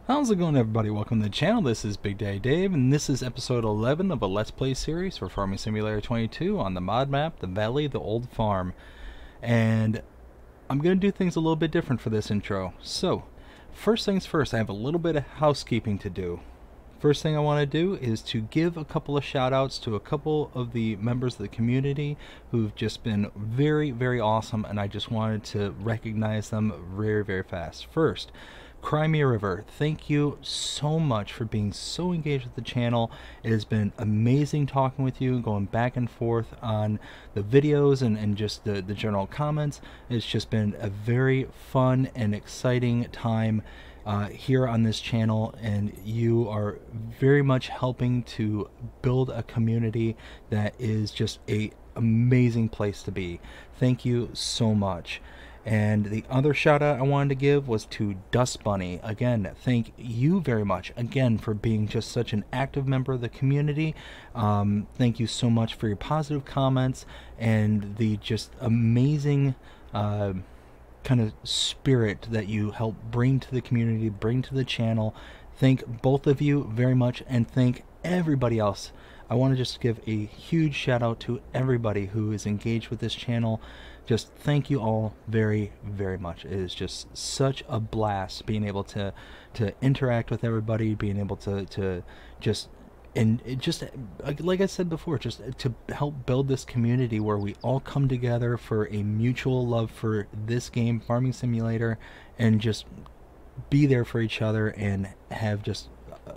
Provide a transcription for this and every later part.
How's it going, everybody? Welcome to the channel. This is Big Daddy Dave, and this is episode 11 of a Let's Play series for Farming Simulator 22 on the mod map, The Valley, the Old Farm. And I'm going to do things a little bit different for this intro. So, first things first, I have a little bit of housekeeping to do. First thing I want to do is to give a couple of shout outs to a couple of the members of the community who've just been very, very awesome, and I just wanted to recognize them very, very fast. First, Crimea River, thank you so much for being so engaged with the channel. It has been amazing talking with you, going back and forth on the videos and just the general comments. It's just been a very fun and exciting time here on this channel, and you are very much helping to build a community that is just a amazing place to be. Thank you so much. And the other shout out I wanted to give was to Dust Bunny. Again, thank you very much again for being just such an active member of the community. Thank you so much for your positive comments and the just amazing kind of spirit that you help bring to the community, bring to the channel. Thank both of you very much, and thank everybody else. I want to just give a huge shout out to everybody who is engaged with this channel. Just thank you all very, very much. It is just such a blast being able to interact with everybody, being able to just, and it just, like I said before, just to help build this community where we all come together for a mutual love for this game, Farming Simulator, and just be there for each other and have just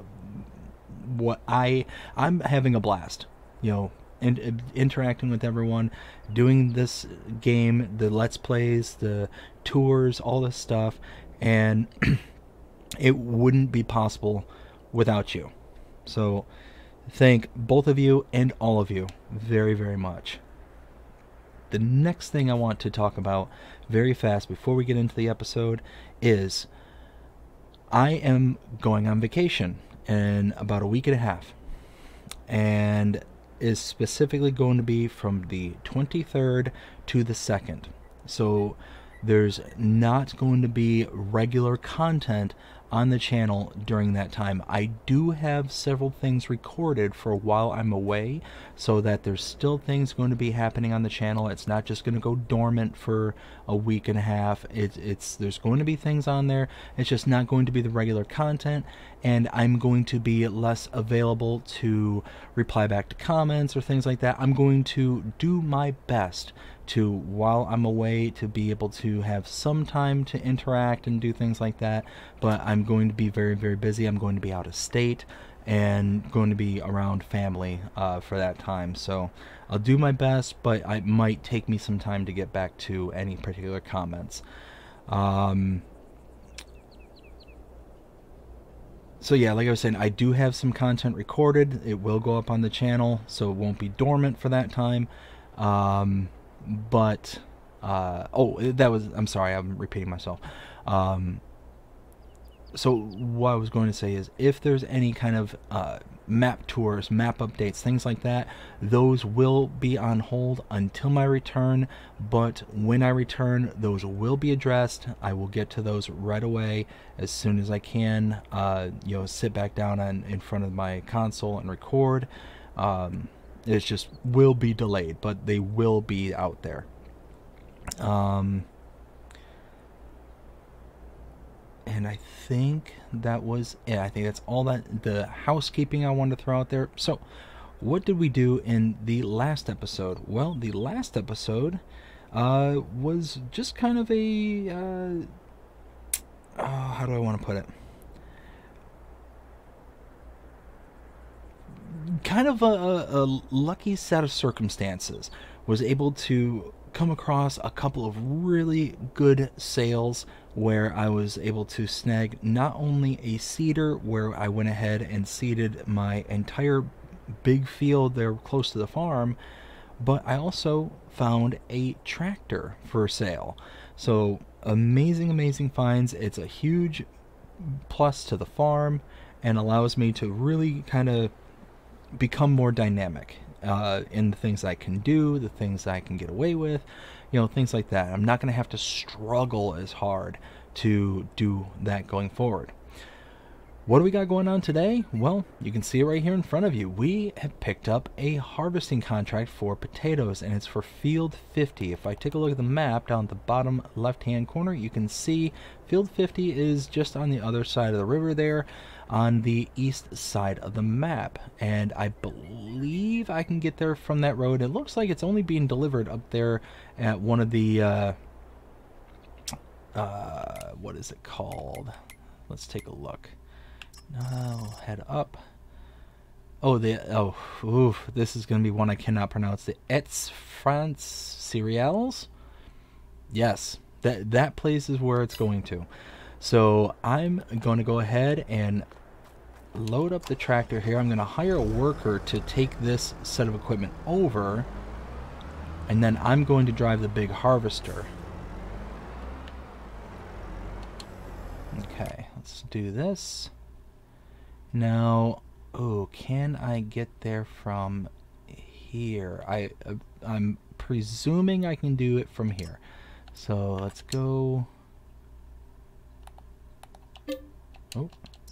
I'm having a blast, you know, and interacting with everyone, doing this game, the Let's Plays, the tours, all this stuff, and it wouldn't be possible without you. So thank both of you and all of you very, very much. The next thing I want to talk about very fast before we get into the episode is I am going on vacation in about a week and a half, and is specifically going to be from the 23rd to the 2nd. So there's not going to be regular content on the channel during that time. I do have several things recorded for while I'm away, so that there's still things going to be happening on the channel. It's not just going to go dormant for a week and a half. There's going to be things on there. It's just not going to be the regular content, and I'm going to be less available to reply back to comments or things like that. I'm going to do my best to, while I'm away, to be able to have some time to interact and do things like that, but I'm going to be very, very busy. I'm going to be out of state and going to be around family for that time, so I'll do my best, but it might take me some time to get back to any particular comments. So yeah, like I was saying, I do have some content recorded. It will go up on the channel, so it won't be dormant for that time. I'm sorry, I'm repeating myself. So what I was going to say is, if there's any kind of map tours, map updates, things like that, those will be on hold until my return. But when I return, those will be addressed. I will get to those right away as soon as I can. You know, sit back down in front of my console and record. It just will be delayed, but they will be out there. And I think that was it. I think that's all that the housekeeping I wanted to throw out there. So what did we do in the last episode? Well, the last episode was just kind of a how do I want to put it, kind of a lucky set of circumstances. Was able to come across a couple of really good sales where I was able to snag not only a seeder, where I went ahead and seeded my entire big field there close to the farm, but I also found a tractor for sale. So amazing finds. It's a huge plus to the farm and allows me to really kind of become more dynamic in the things I can do, the things I can get away with, you know, things like that. I'm not going to have to struggle as hard to do that going forward. What do we got going on today? Well, you can see it right here in front of you. We have picked up a harvesting contract for potatoes, and it's for Field 50. If I take a look at the map down at the bottom left-hand corner, you can see Field 50 is just on the other side of the river there, on the east side of the map. And I believe I can get there from that road. It looks like it's only being delivered up there at one of the, what is it called? Let's take a look. No, head up. Oh, this is going to be one I cannot pronounce. The Etz France Cereals? Yes, that place is where it's going to. So I'm going to go ahead and load up the tractor here. I'm going to hire a worker to take this set of equipment over, and then I'm going to drive the big harvester. Okay, let's do this. Now, oh, can I get there from here? I'm presuming I can do it from here. So let's go. Oh.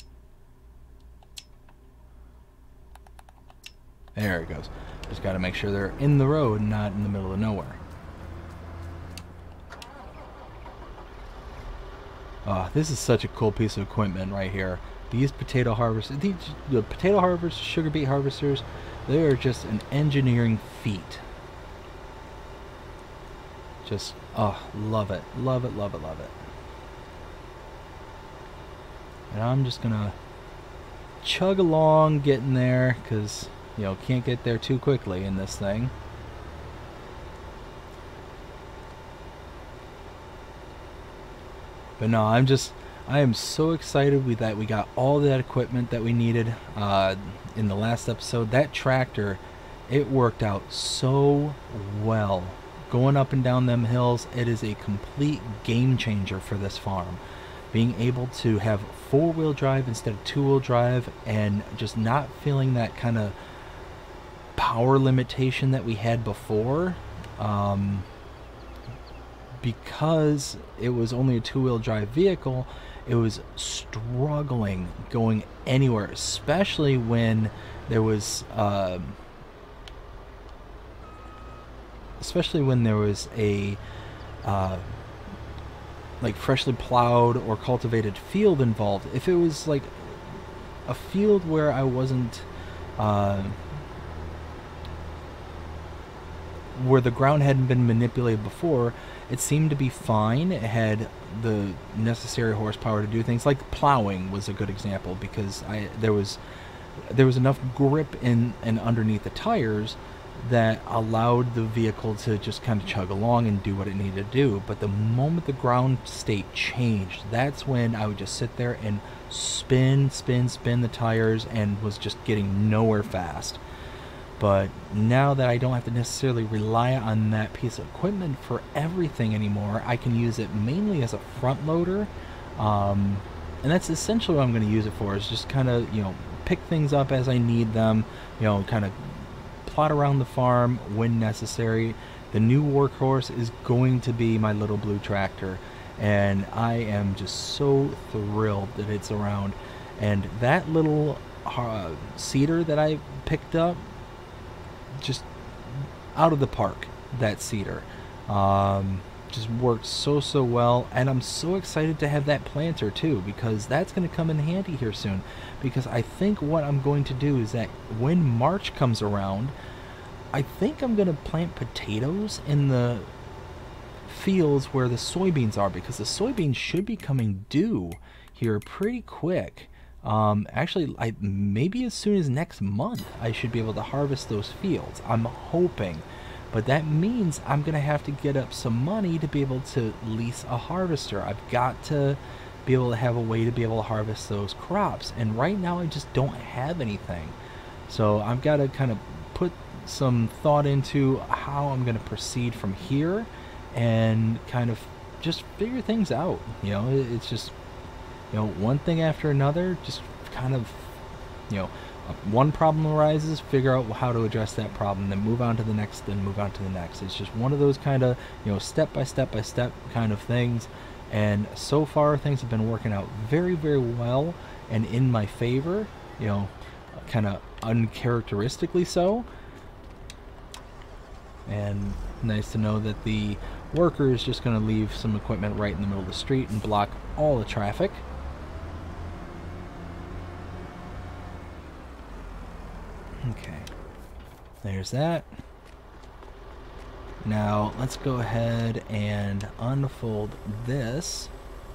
There it goes. Just got to make sure they're in the road, not in the middle of nowhere. This is such a cool piece of equipment right here. These potato harvesters, the potato harvesters, sugar beet harvesters, they are just an engineering feat. Just, love it, love it, love it, love it. And I'm just gonna chug along getting there, because, you know, can't get there too quickly in this thing. But no, I am so excited that we got all that equipment that we needed in the last episode. That tractor, it worked out so well. Going up and down them hills, it is a complete game changer for this farm. Being able to have four-wheel drive instead of two-wheel drive, and just not feeling that kind of power limitation that we had before. Because it was only a two-wheel drive vehicle, it was struggling going anywhere, especially when there was a like freshly plowed or cultivated field involved. If it was like a field where I wasn't where the ground hadn't been manipulated before, it seemed to be fine. It had the necessary horsepower to do things. Like plowing was a good example, because there was enough grip in and underneath the tires that allowed the vehicle to just kind of chug along and do what it needed to do. But the moment the ground state changed, that's when I would just sit there and spin the tires, and was just getting nowhere fast. But now that I don't have to necessarily rely on that piece of equipment for everything anymore, I can use it mainly as a front loader. And that's essentially what I'm going to use it for, is just kind of, you know, pick things up as I need them, you know, kind of plot around the farm when necessary. The new workhorse is going to be my little blue tractor, and I am just so thrilled that it's around. And that little seeder that I picked up, just out of the park. That seeder just worked so well, and I'm so excited to have that planter too, because that's going to come in handy here soon. Because I think what I'm going to do is that when March comes around, I think I'm going to plant potatoes in the fields where the soybeans are, because the soybeans should be coming due here pretty quick. Actually, maybe as soon as next month I should be able to harvest those fields. I'm hoping. But that means I'm going to have to get up some money to be able to lease a harvester. I've got to be able to have a way to be able to harvest those crops. And right now I just don't have anything. So I've got to kind of put some thought into how I'm going to proceed from here, and kind of just figure things out. You know, it's just, you know, one thing after another, just kind of, you know, one problem arises, figure out how to address that problem, then move on to the next, then move on to the next. It's just one of those kind of, you know, step by step kind of things. And so far things have been working out very well, and in my favor, you know, kind of uncharacteristically so. And nice to know that the worker is just going to leave some equipment right in the middle of the street and block all the traffic. Okay, there's that. Now let's go ahead and unfold this.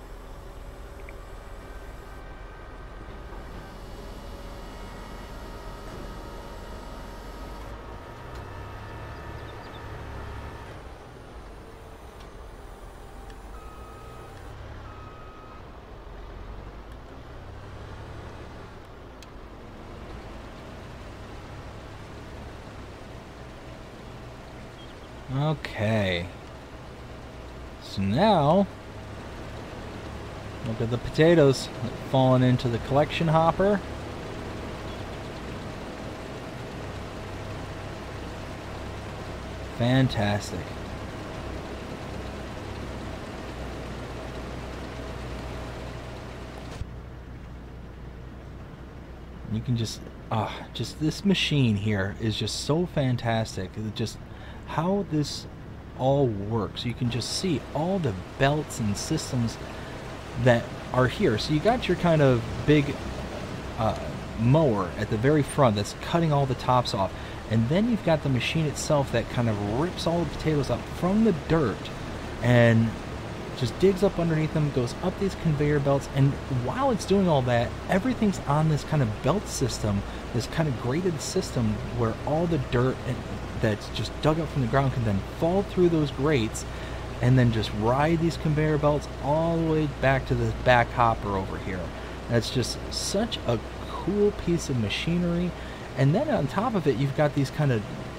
Okay, so now look at the potatoes falling into the collection hopper. Fantastic. You can just this machine here is just so fantastic. It just how this all works. You can just see all the belts and systems that are here. So you got your kind of big mower at the very front that's cutting all the tops off, and then you've got the machine itself that kind of rips all the potatoes up from the dirt and just digs up underneath them, goes up these conveyor belts, and while it's doing all that, everything's on this kind of belt system, this kind of graded system where all the dirt that's just dug up from the ground can then fall through those grates and then just ride these conveyor belts all the way back to the back hopper over here. That's just such a cool piece of machinery. And then on top of it, you've got these kind of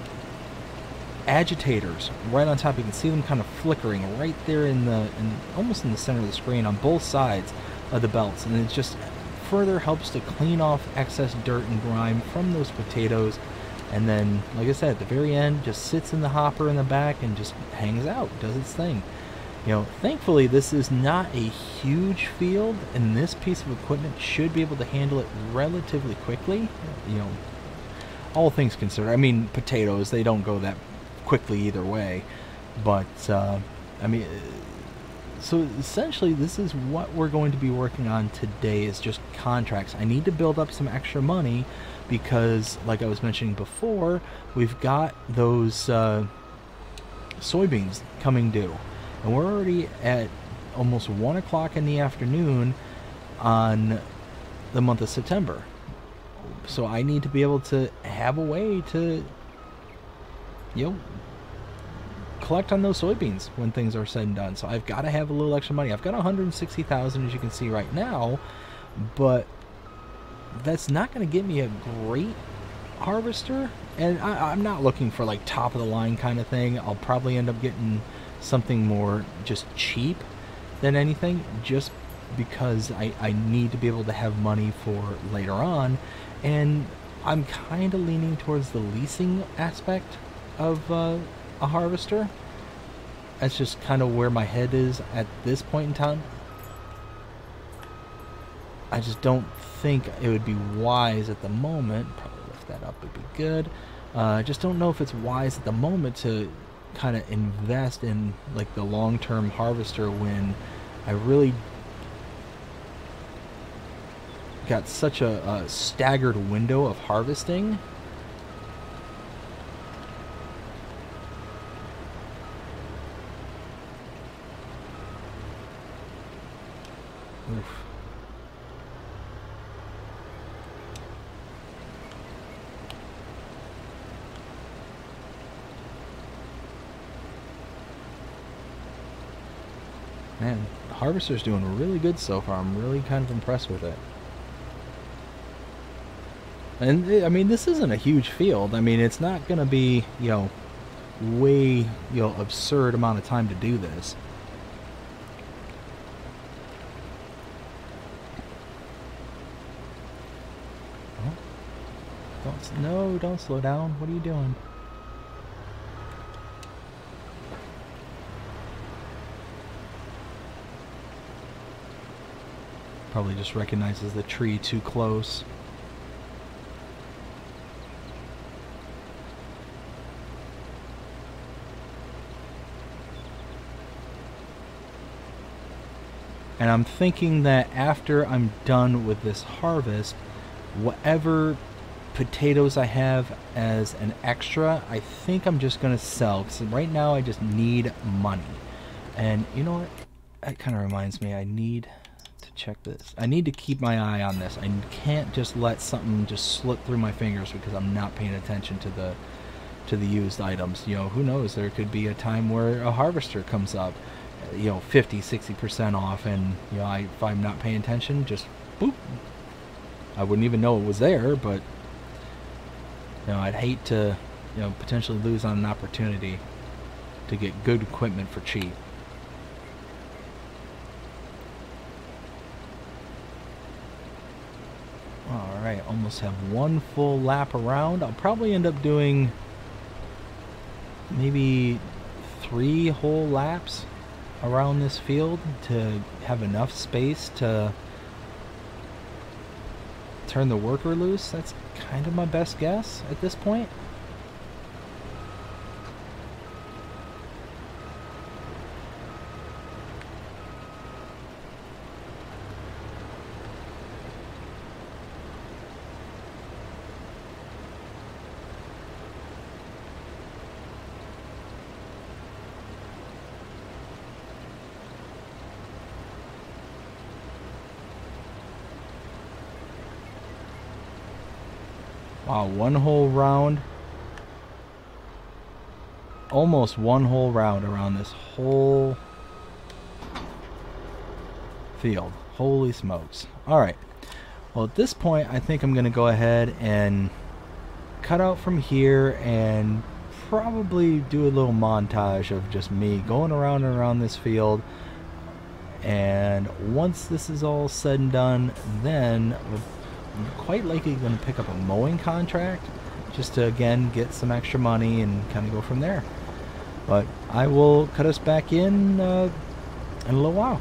agitators right on top. You can see them kind of flickering right there almost in the center of the screen on both sides of the belts, and it just further helps to clean off excess dirt and grime from those potatoes. And then, like I said, at the very end, just sits in the hopper in the back and just hangs out, does its thing. You know, thankfully this is not a huge field, and this piece of equipment should be able to handle it relatively quickly. You know, all things considered. I mean, potatoes, they don't go that quickly either way. But, I mean, so essentially this is what we're going to be working on today, is just contracts. I need to build up some extra money because, like I was mentioning before, we've got those soybeans coming due. And we're already at almost 1 o'clock in the afternoon on the month of September. So I need to be able to have a way to, you know, collect on those soybeans when things are said and done. So I've got to have a little extra money. I've got 160,000, as you can see right now, but that's not going to get me a great harvester. And I'm not looking for like top of the line kind of thing. I'll probably end up getting something more just cheap than anything, just because I need to be able to have money for later on. And I'm kind of leaning towards the leasing aspect of a harvester. That's just kind of where my head is at this point in time. I just don't think it would be wise at the moment. Probably lift that up would be good. I just don't know if it's wise at the moment to kind of invest in like the long-term harvester when I really got such a staggered window of harvesting. Oof. Man, the harvester's doing really good so far. I'm really kind of impressed with it. And I mean, this isn't a huge field. I mean, it's not going to be, you know, way, you know, absurd amount of time to do this. No, don't slow down. What are you doing? Probably just recognizes the tree too close. And I'm thinking that after I'm done with this harvest, whatever potatoes I have as an extra, I think I'm just going to sell. Because right now I just need money. And you know what? That kind of reminds me, I need to check this. I need to keep my eye on this. I can't just let something just slip through my fingers because I'm not paying attention to the used items. You know, who knows? There could be a time where a harvester comes up, you know, 50-60% off, and you know, if I'm not paying attention, just boop, I wouldn't even know it was there. But you know, I'd hate to, you know, potentially lose on an opportunity to get good equipment for cheap. Alright, almost have one full lap around. I'll probably end up doing maybe 3 whole laps around this field to have enough space to turn the worker loose. That's kind of my best guess at this point. Wow, one whole round. Almost one whole round around this whole field. Holy smokes. Alright. Well, at this point, I think I'm going to go ahead and cut out from here and probably do a little montage of just me going around and around this field. And once this is all said and done, then I'm quite likely going to pick up a mowing contract just to again get some extra money and kind of go from there. But I will cut us back in a little while.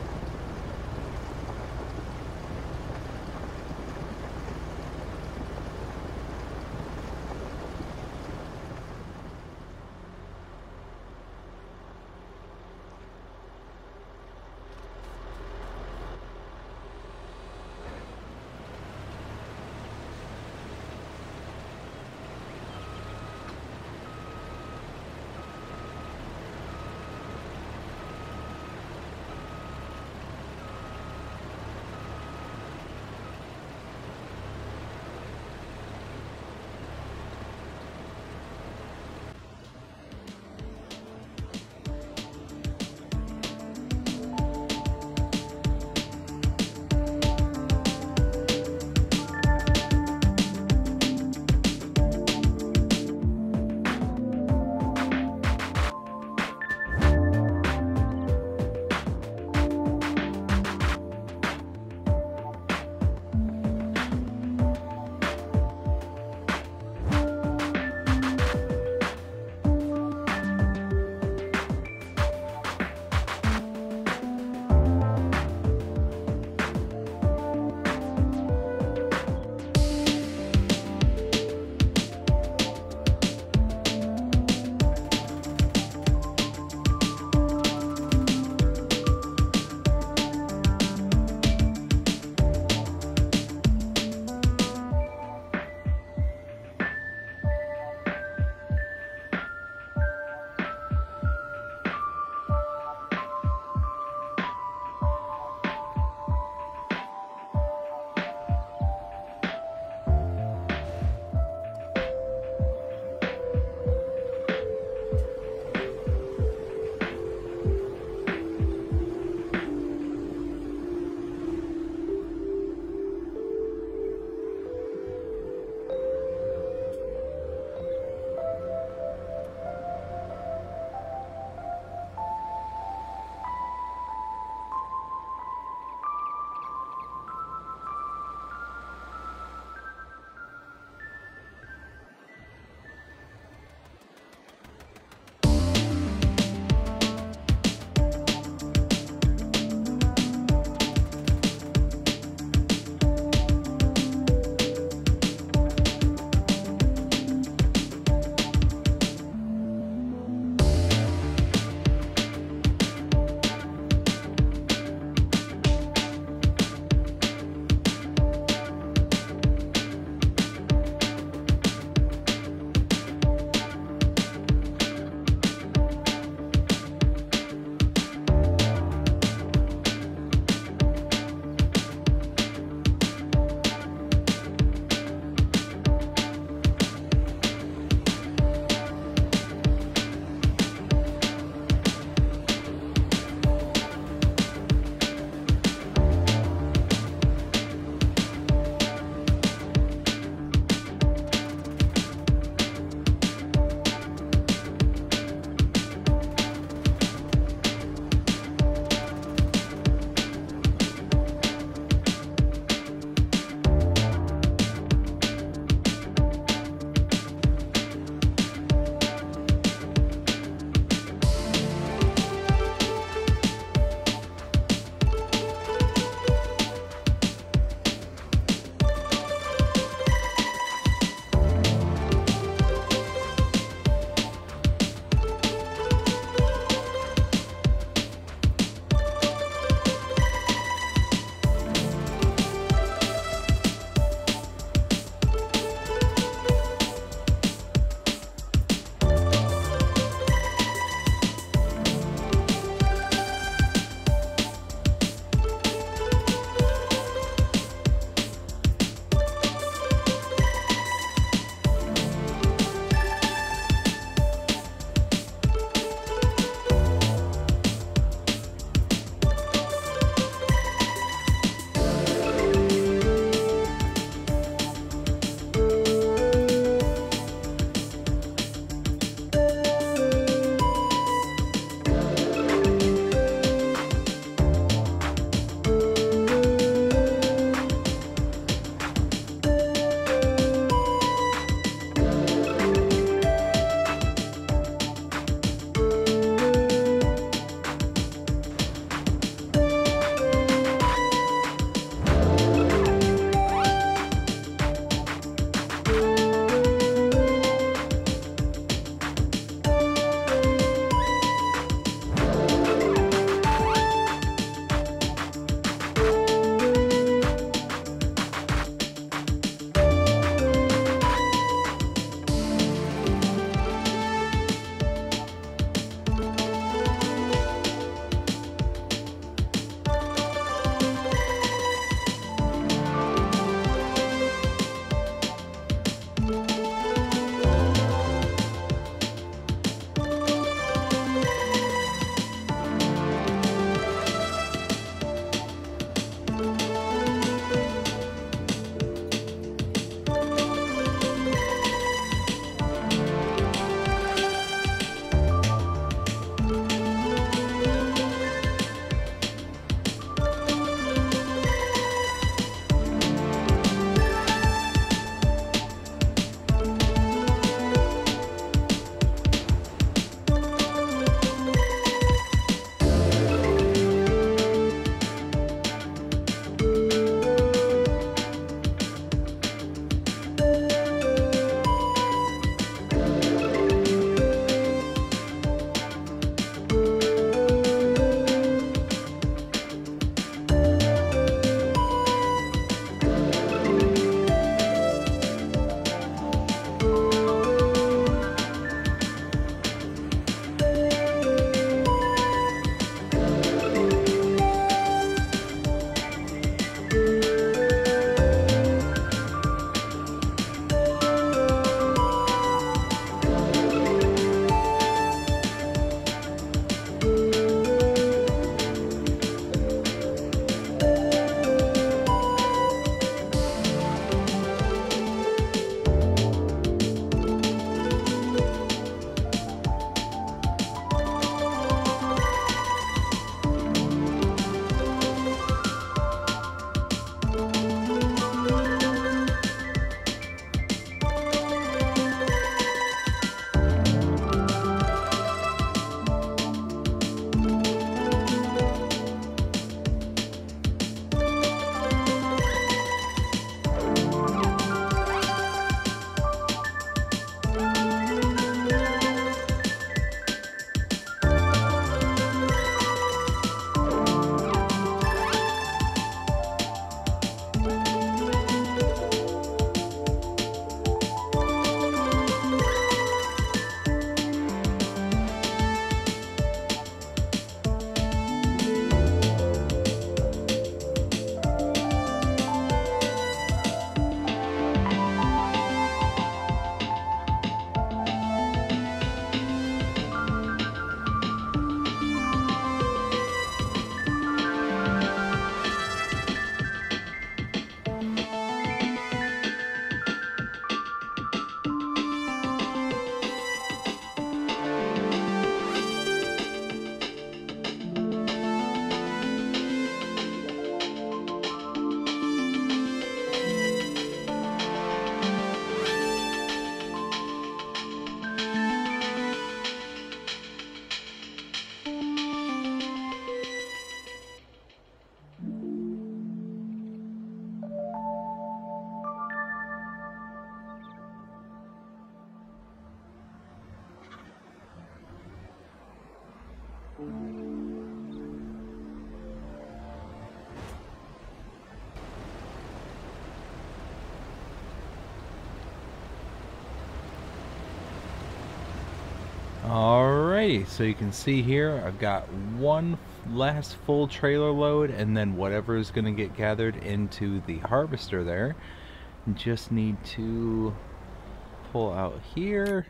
Alrighty, so you can see here I've got one last full trailer load, and then whatever is going to get gathered into the harvester there. Just need to pull out here,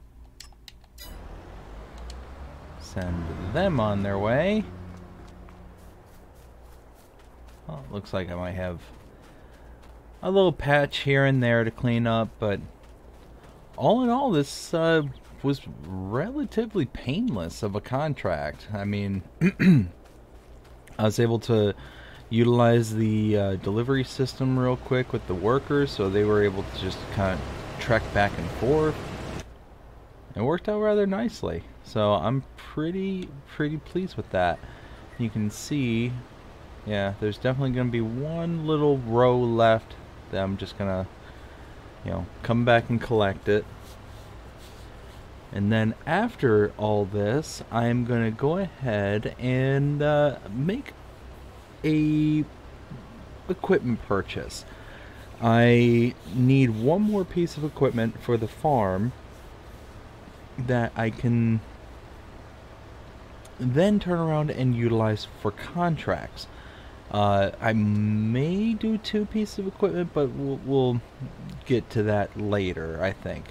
send them on their way. Well, it looks like I might have a little patch here and there to clean up, but all in all, this was relatively painless of a contract. I mean, I was able to utilize the delivery system real quick with the workers, so they were able to just kind of trek back and forth. It worked out rather nicely, so I'm pretty pleased with that. You can see, yeah, there's definitely going to be one little row left that I'm just gonna, you know, come back and collect it. And then after all this, I'm gonna go ahead and make a equipment purchase. I need one more piece of equipment for the farm that I can then turn around and utilize for contracts. I may do 2 pieces of equipment, but we'll get to that later, I think.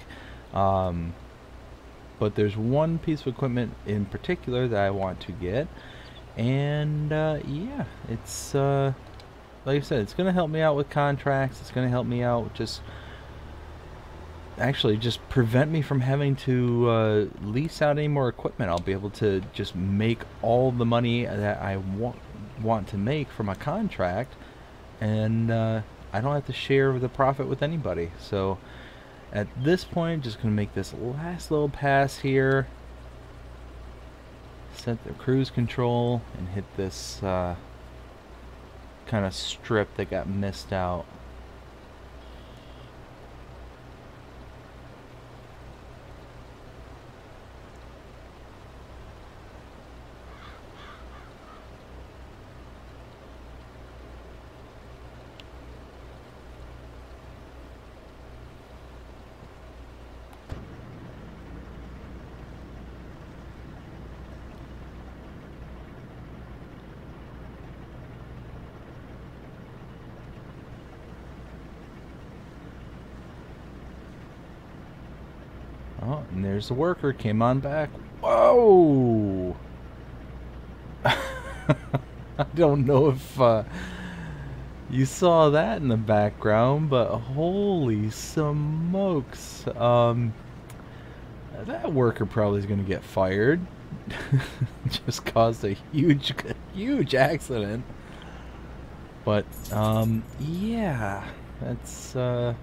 But there's one piece of equipment in particular that I want to get, and yeah, it's like I said, it's going to help me out with contracts. It's going to help me out, just prevent me from having to lease out any more equipment. I'll be able to just make all the money that I want to make from a contract, and I don't have to share the profit with anybody. So at this point, just gonna make this last little pass here, set the cruise control, and hit this kind of strip that got missed out. Oh, and there's the worker, came on back. Whoa! I don't know if you saw that in the background, but holy smokes. That worker probably is going to get fired. Just caused a huge accident. But, yeah, that's,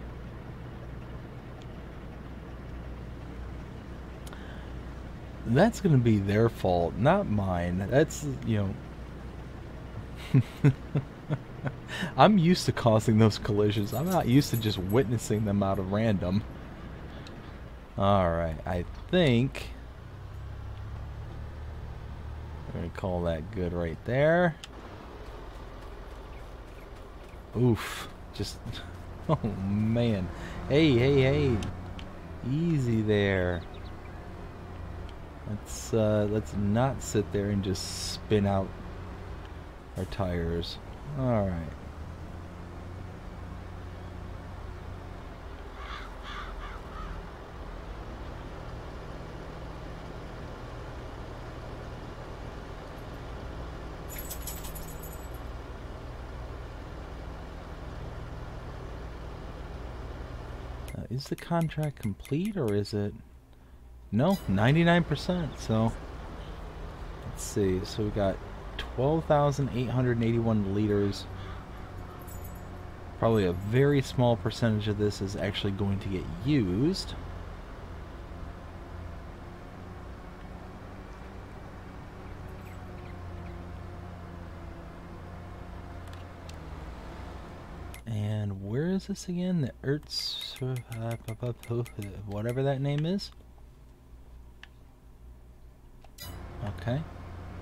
that's going to be their fault, not mine. That's, you know, I'm used to causing those collisions. I'm not used to just witnessing them out of random. Alright, I think we're going to call that good right there. Oof, just, oh man. Hey, easy there. Let's not sit there and just spin out our tires. Alright. Is the contract complete, or is it? No, 99%. So let's see. So we got 12,881 liters. Probably a very small percentage of this is actually going to get used. And where is this again? The Ertz, whatever that name is. Okay.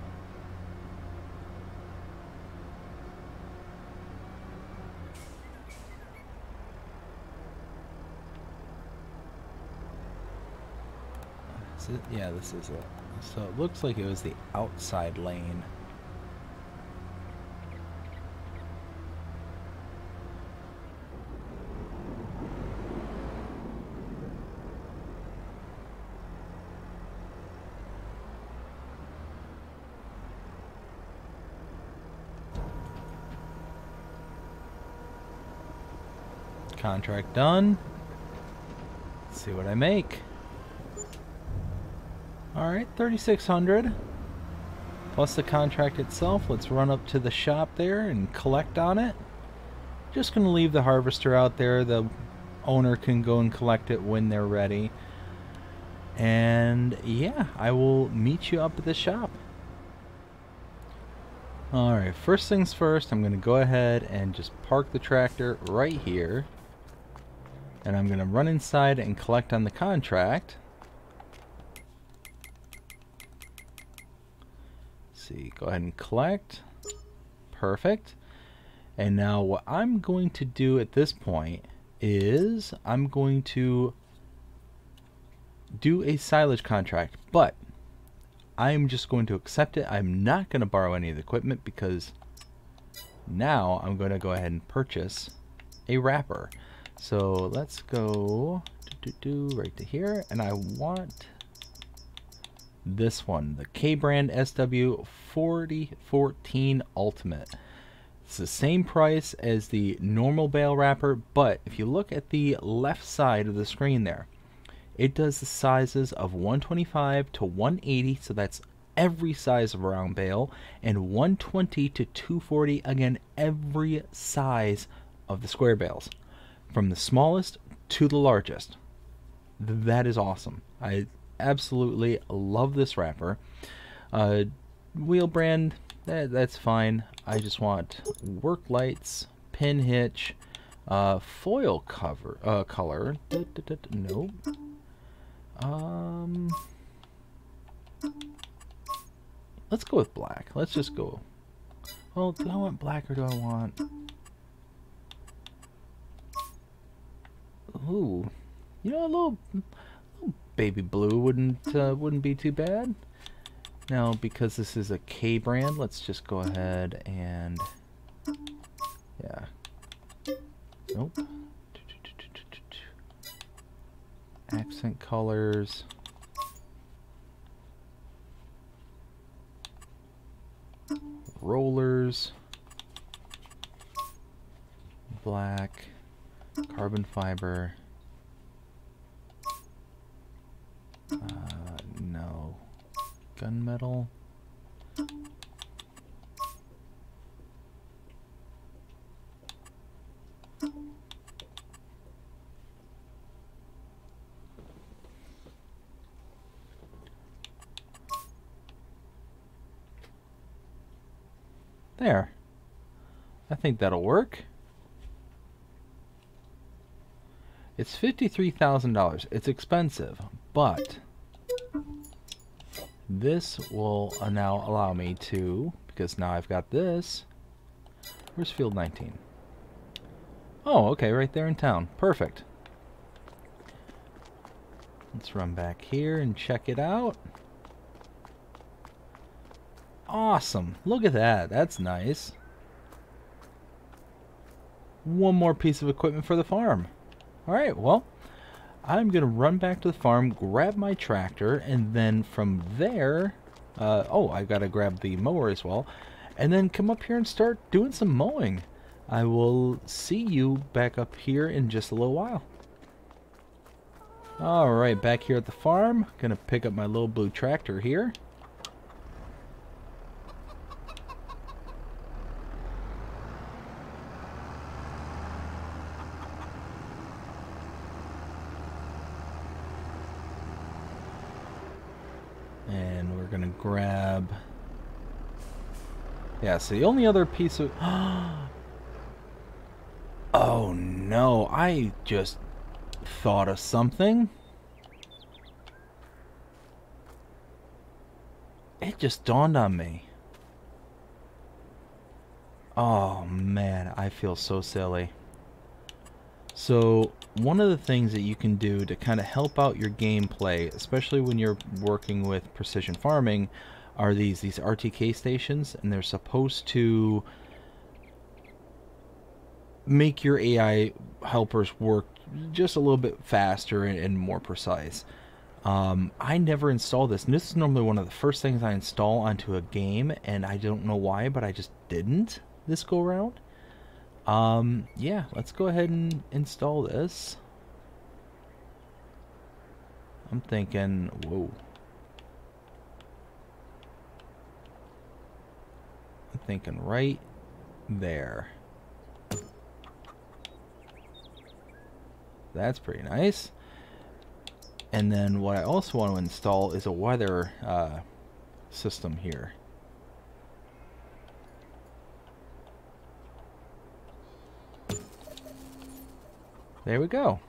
it? Yeah, this is it. So it looks like it was the outside lane. Contract done. Let's see what I make. Alright, 3,600. Plus the contract itself. Let's run up to the shop there and collect on it. Just going to leave the harvester out there. The owner can go and collect it when they're ready. And yeah, I will meet you up at the shop. Alright, first things first, I'm going to go ahead and just park the tractor right here. And I'm going to run inside and collect on the contract. Let's see, go ahead and collect. Perfect. And now what I'm going to do at this point is I'm going to do a silage contract, but I'm just going to accept it. I'm not going to borrow any of the equipment because now I'm going to go ahead and purchase a wrapper. So let's go right to here, and I want this one, the K-Brand SW 4014 Ultimate. It's the same price as the normal bale wrapper, but if you look at the left side of the screen there, it does the sizes of 125 to 180, so that's every size of round bale, and 120 to 240, again, every size of the square bales, from the smallest to the largest. That is awesome. I absolutely love this wrapper. Wheel brand, that's fine. I just want work lights, pin hitch, foil cover, color. Nope. Let's go with black. Let's just go. Well, do I want black or do I want? Ooh, you know, a little baby blue wouldn't be too bad. Now, because this is a K brand, let's just go ahead and yeah. Nope. Accent colors. Rollers. Black. Carbon fiber. No. Gunmetal. There. I think that'll work. It's $53,000. It's expensive, but this will now allow me to, because now I've got this. Where's Field 19? Oh, okay, right there in town. Perfect. Let's run back here and check it out. Awesome. Look at that. That's nice. One more piece of equipment for the farm. Alright, well, I'm going to run back to the farm, grab my tractor, and then from there, oh, I've got to grab the mower as well, and then come up here and start doing some mowing. I will see you back up here in just a little while. Alright, back here at the farm, going to pick up my little blue tractor here. And we're gonna grab, yeah, so the only other piece of, oh no, I just thought of something. It just dawned on me. Oh man, I feel so silly. So one of the things that you can do to kind of help out your gameplay, especially when you're working with precision farming, are these RTK stations, and they're supposed to make your AI helpers work just a little bit faster and more precise. I never install this, and this is normally one of the first things I install onto a game, and I don't know why, but I just didn't this go around. Yeah, let's go ahead and install this. I'm thinking, whoa. I'm thinking right there. That's pretty nice. And then what I also want to install is a weather system here. There we go.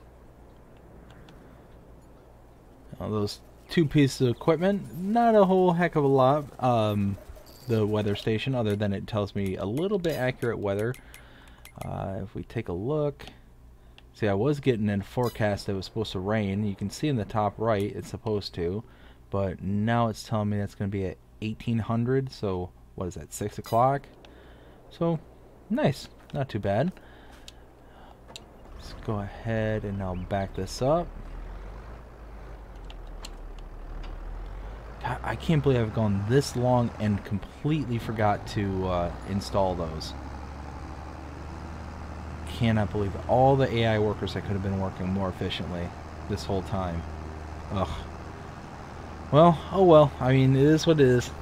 Now those two pieces of equipment, not a whole heck of a lot. The weather station, other than it tells me a little bit accurate weather. If we take a look, see, I was getting in forecast that it was supposed to rain. You can see in the top right it's supposed to, but now it's telling me that's going to be at 1800. So what is that, 6 o'clock? So nice, not too bad. Let's go ahead and now back this up. I can't believe I've gone this long and completely forgot to install those. Cannot believe it. All the AI workers that could have been working more efficiently this whole time. Ugh. Well, oh well. I mean, it is what it is.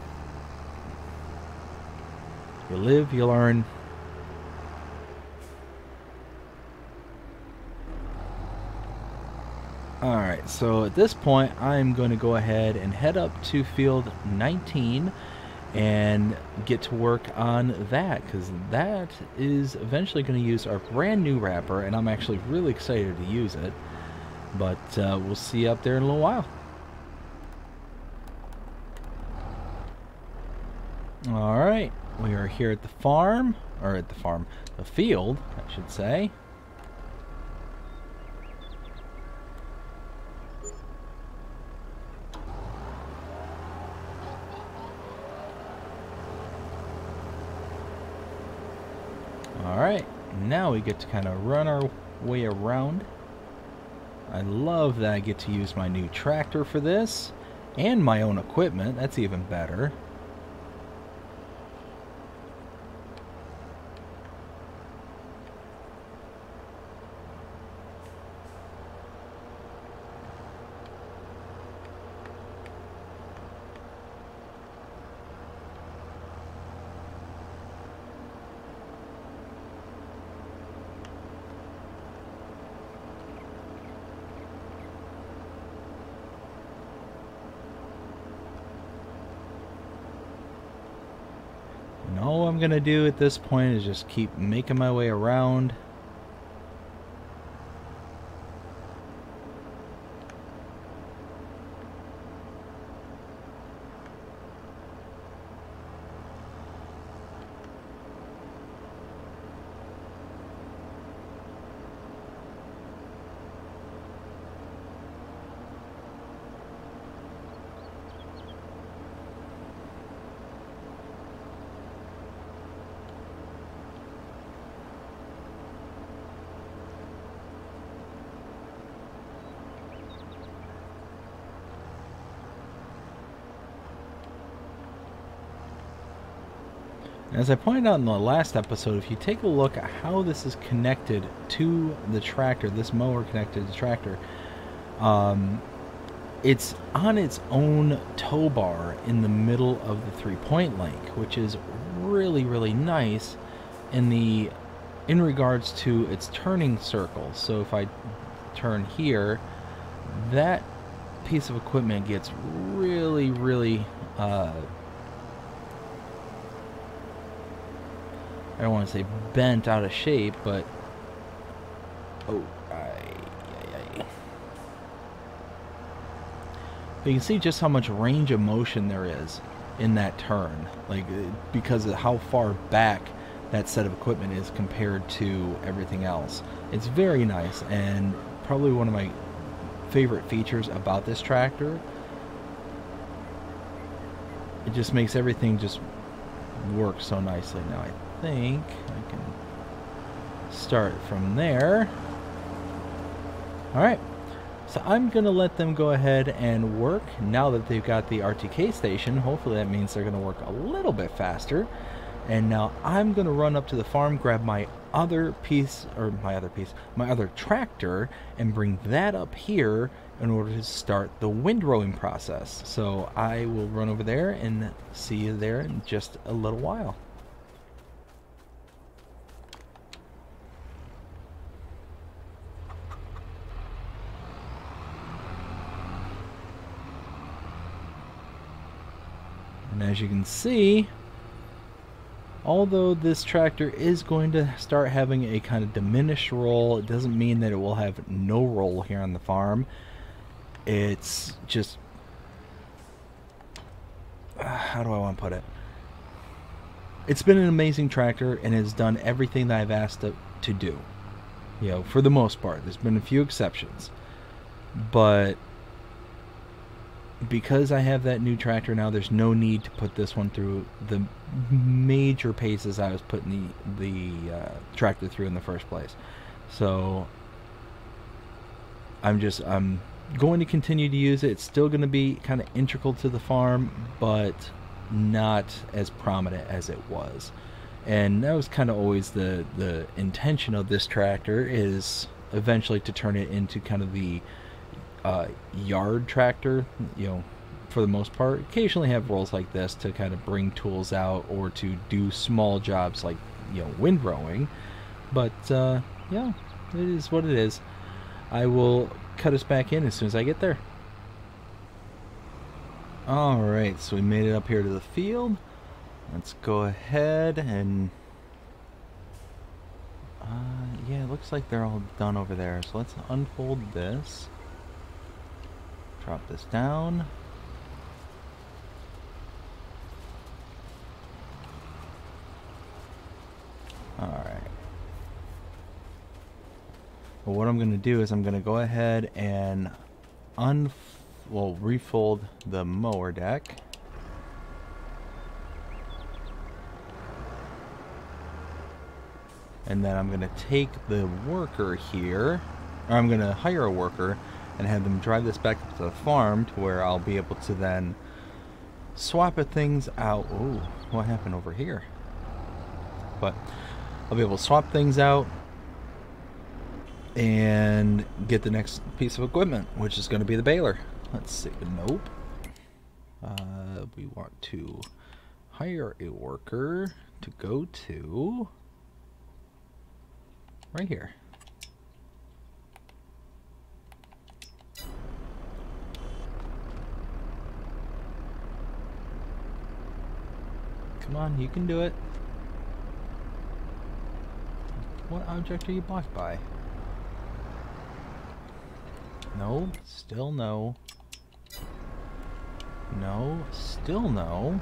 You live, you learn. Alright, so at this point, I'm going to go ahead and head up to field 19 and get to work on that, because that is eventually going to use our brand new wrapper, and I'm actually really excited to use it. But we'll see you up there in a little while. Alright, we are here at the farm, or at the field, I should say. Alright, now we get to kind of run our way around. I love that I get to use my new tractor for this, and my own equipment. That's even better. And all I'm going to do at this point is just keep making my way around. As I pointed out in the last episode, if you take a look at how this is connected to the tractor, this mower connected to the tractor, it's on its own tow bar in the middle of the three-point link, which is really, really nice in regards to its turning circle. So if I turn here, that piece of equipment gets really, really I don't want to say bent out of shape, but oh, you can see just how much range of motion there is in that turn, like because of how far back that set of equipment is compared to everything else. It's very nice, and probably one of my favorite features about this tractor. It just makes everything just work so nicely. Now I think I can start from there. Alright, so I'm going to let them go ahead and work. Now that they've got the RTK station, hopefully that means they're going to work a little bit faster. And now I'm going to run up to the farm, grab my other tractor, and bring that up here in order to start the windrowing process. So I will run over there and see you there in just a little while. And as you can see, although this tractor is going to start having a kind of diminished role, it doesn't mean that it will have no role here on the farm. It's just, how do I want to put it? It's been an amazing tractor and has done everything that I've asked it to do. You know, for the most part. There's been a few exceptions. But because I have that new tractor now, there's no need to put this one through the major paces I was putting the tractor through in the first place. So I'm going to continue to use it. It's still going to be kind of integral to the farm, but not as prominent as it was. And that was kind of always the intention of this tractor, is eventually to turn it into kind of the yard tractor, you know, for the most part. Occasionally have roles like this to kind of bring tools out or to do small jobs like, you know, windrowing. But yeah, it is what it is. I will cut us back in as soon as I get there. Alright, so we made it up here to the field. Let's go ahead and yeah, it looks like they're all done over there. So let's unfold this. Drop this down. Alright. Well, what I'm going to do is I'm going to go ahead and refold the mower deck. And then I'm going to take the worker here, or I'm going to hire a worker and have them drive this back up to the farm to where I'll be able to then swap things out. Oh, what happened over here? But I'll be able to swap things out and get the next piece of equipment, which is going to be the baler. Let's see. Nope. We want to hire a worker to go to right here. Come on, you can do it. What object are you blocked by? No, still no. No, still no.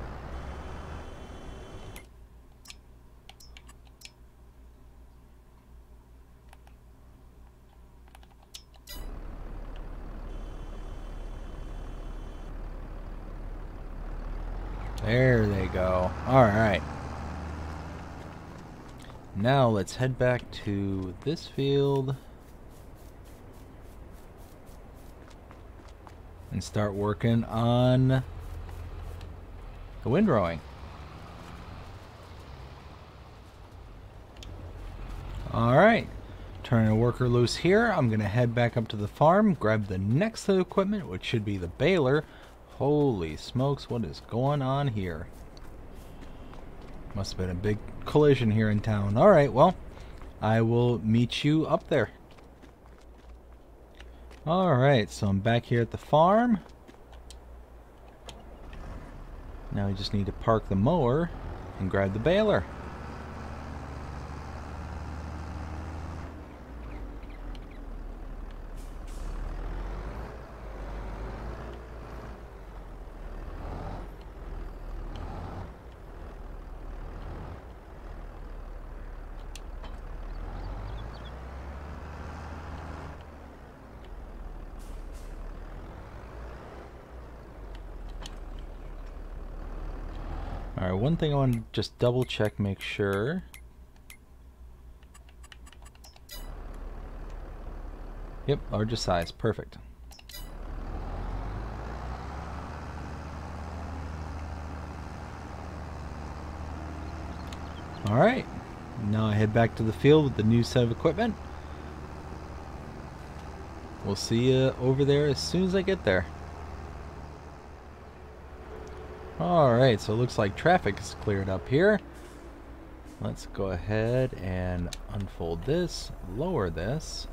There they go. Alright. Now let's head back to this field and start working on the windrowing. Alright. Turning a worker loose here. I'm going to head back up to the farm, grab the next set of equipment, which should be the baler. Holy smokes, what is going on here? Must have been a big collision here in town. Alright, well, I will meet you up there. Alright, so I'm back here at the farm. Now we just need to park the mower and grab the baler. Alright, one thing I want to just double check, make sure. Yep, largest size, perfect. Alright, now I head back to the field with the new set of equipment. We'll see you over there as soon as I get there. Alright, so it looks like traffic is cleared up here. Let's go ahead and unfold this, lower this.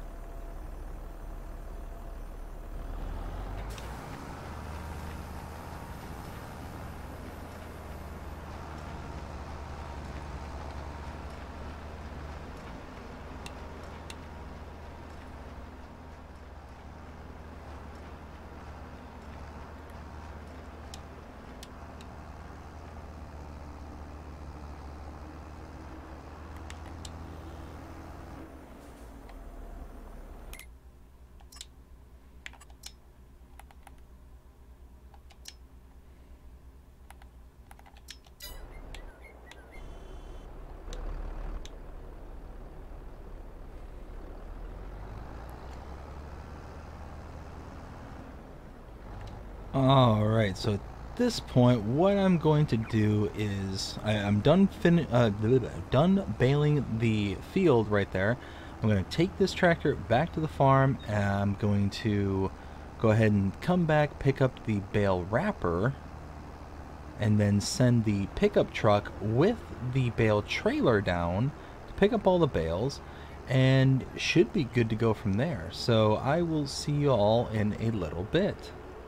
Alright, so at this point, what I'm going to do is I'm done baling the field right there. I'm going to take this tractor back to the farm, and I'm going to go ahead and come back, pick up the bale wrapper, and then send the pickup truck with the bale trailer down to pick up all the bales, and should be good to go from there. So I will see you all in a little bit.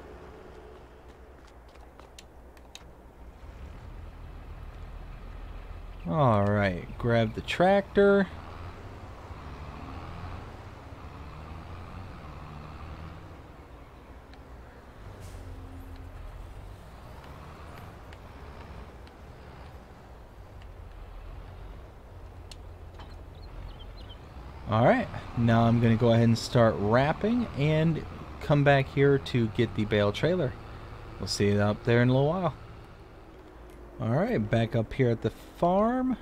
Alright, grab the tractor. Alright, now I'm going to go ahead and start wrapping and come back here to get the bale trailer. We'll see you up there in a little while. Alright, back up here at the farm.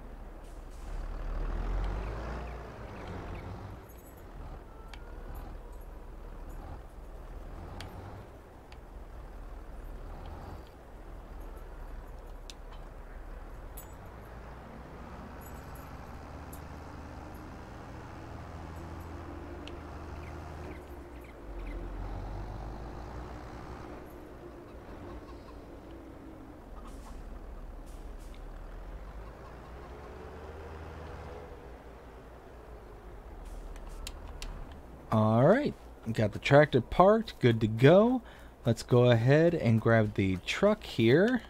Alright, got the tractor parked, good to go. Let's go ahead and grab the truck here.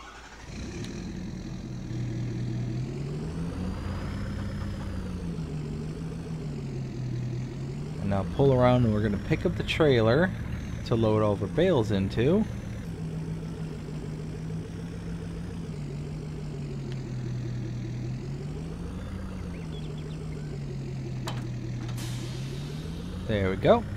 And now pull around, and we're going to pick up the trailer to load all the bales into. There we go.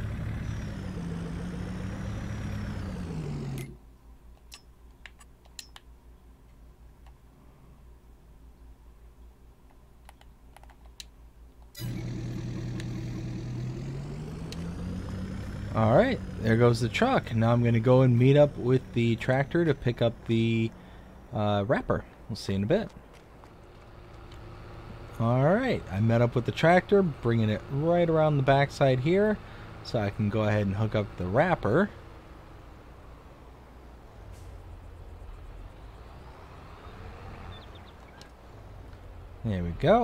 Alright, there goes the truck. Now I'm going to go and meet up with the tractor to pick up the wrapper. We'll see you in a bit. Alright, I met up with the tractor, bringing it right around the backside here, so I can go ahead and hook up the wrapper. There we go.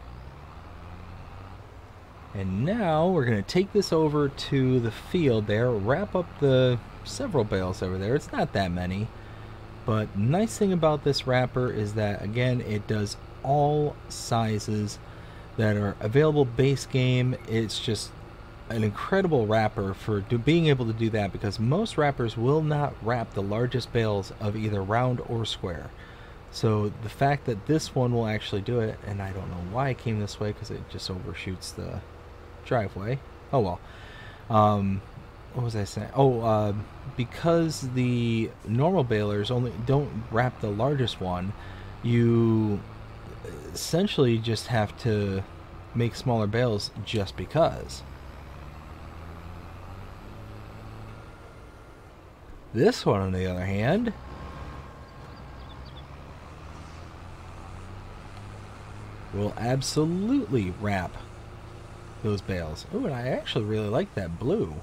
And now we're going to take this over to the field there, wrap up the several bales over there. It's not that many, but nice thing about this wrapper is that, again, it does all sizes that are available base game. It's just an incredible wrapper for being able to do that, because most wrappers will not wrap the largest bales of either round or square. So the fact that this one will actually do it, and I don't know why it came this way because it just overshoots the driveway. Oh well. what was I saying? Oh, because the normal balers only don't wrap the largest one, you essentially just have to make smaller bales just because. This one, on the other hand, will absolutely wrap those bales. Oh, and I actually really like that blue.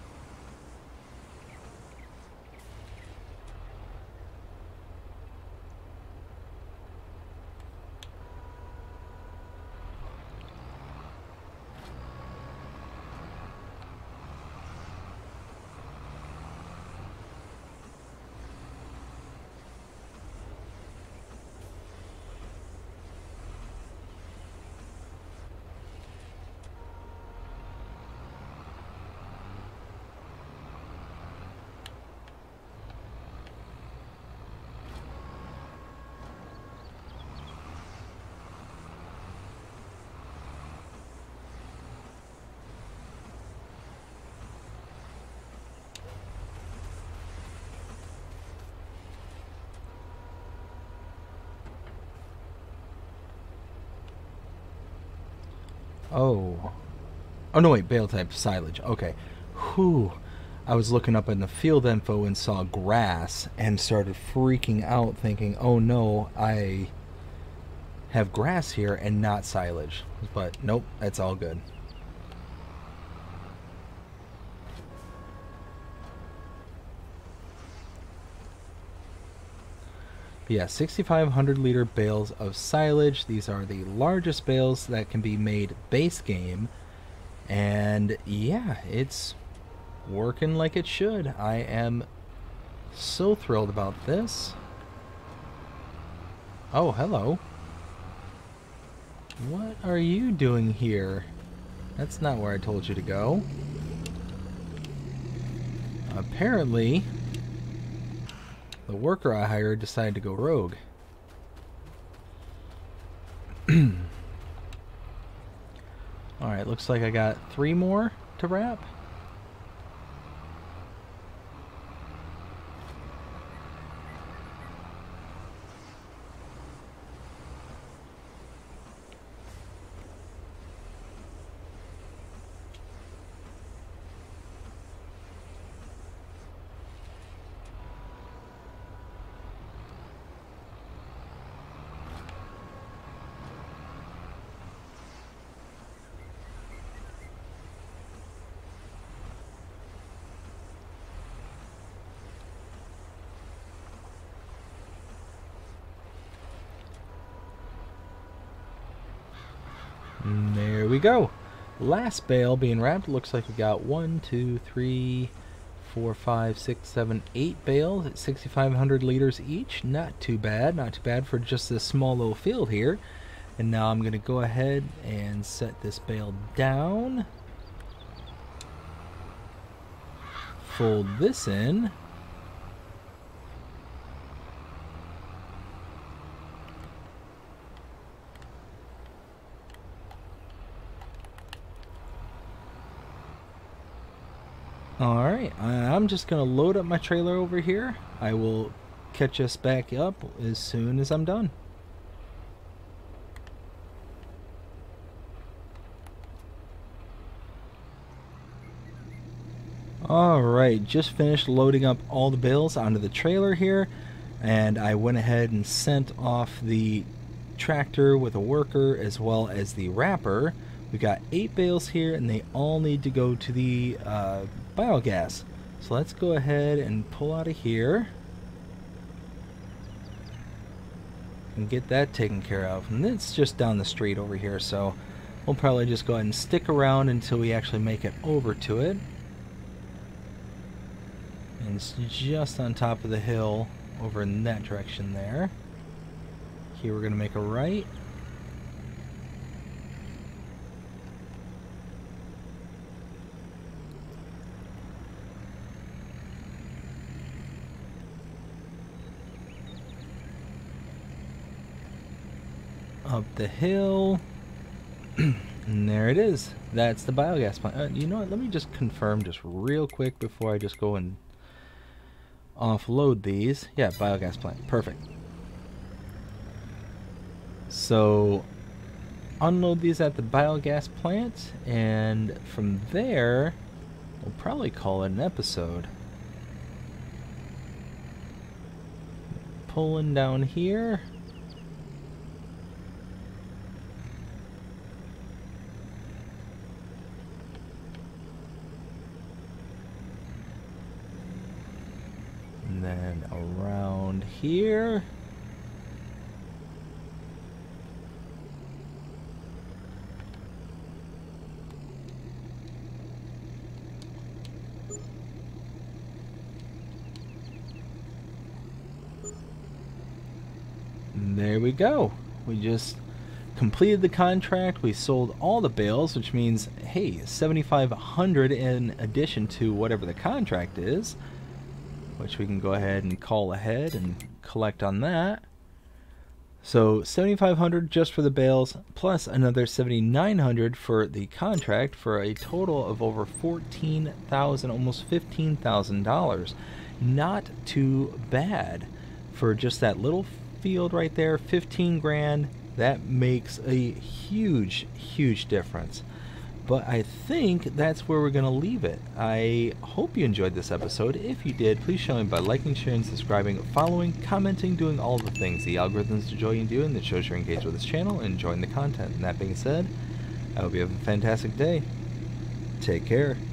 Oh. Oh, no, wait. Bale type silage. Okay. Whew. I was looking up in the field info and saw grass and started freaking out thinking, oh no, I have grass here and not silage. But nope, that's all good. Yeah, 6,500 liter bales of silage. These are the largest bales that can be made base game. And yeah, it's working like it should. I am so thrilled about this. Oh, hello. What are you doing here? That's not where I told you to go. Apparently, the worker I hired decided to go rogue. Alright, looks like I got 3 more to wrap. And there we go. Last bale being wrapped. Looks like we got 1, 2, 3, 4, 5, 6, 7, 8 bales at 6,500 liters each. Not too bad. Not too bad for just this small little field here. And now I'm going to go ahead and set this bale down. Fold this in. Alright, I'm just going to load up my trailer over here. I will catch us back up as soon as I'm done. Alright, just finished loading up all the bales onto the trailer here, and I went ahead and sent off the tractor with a worker as well as the wrapper. We got 8 bales here, and they all need to go to the biogas. So let's go ahead and pull out of here and get that taken care of. And it's just down the street over here, so we'll probably just go ahead and stick around until we actually make it over to it. And it's just on top of the hill over in that direction there. Here we're going to make a right. Up the hill. And there it is. That's the biogas plant. You know what? Let me just confirm just real quick before I just go and offload these. Yeah, biogas plant. Perfect. So unload these at the biogas plant, and from there we'll probably call it an episode. Pulling down here. And then around here. And there we go. We just completed the contract. We sold all the bales, which means, hey, 7,500 in addition to whatever the contract is, which we can go ahead and call ahead and collect on that. So 7,500 just for the bales, plus another 7,900 for the contract, for a total of over $14,000, almost $15,000. Not too bad for just that little field right there. 15 grand. That makes a huge difference. But I think that's where we're going to leave it. I hope you enjoyed this episode. If you did, please show me by liking, sharing, subscribing, following, commenting, doing all the things the algorithms enjoy you doing that shows you're engaged with this channel and enjoying the content. And that being said, I hope you have a fantastic day. Take care.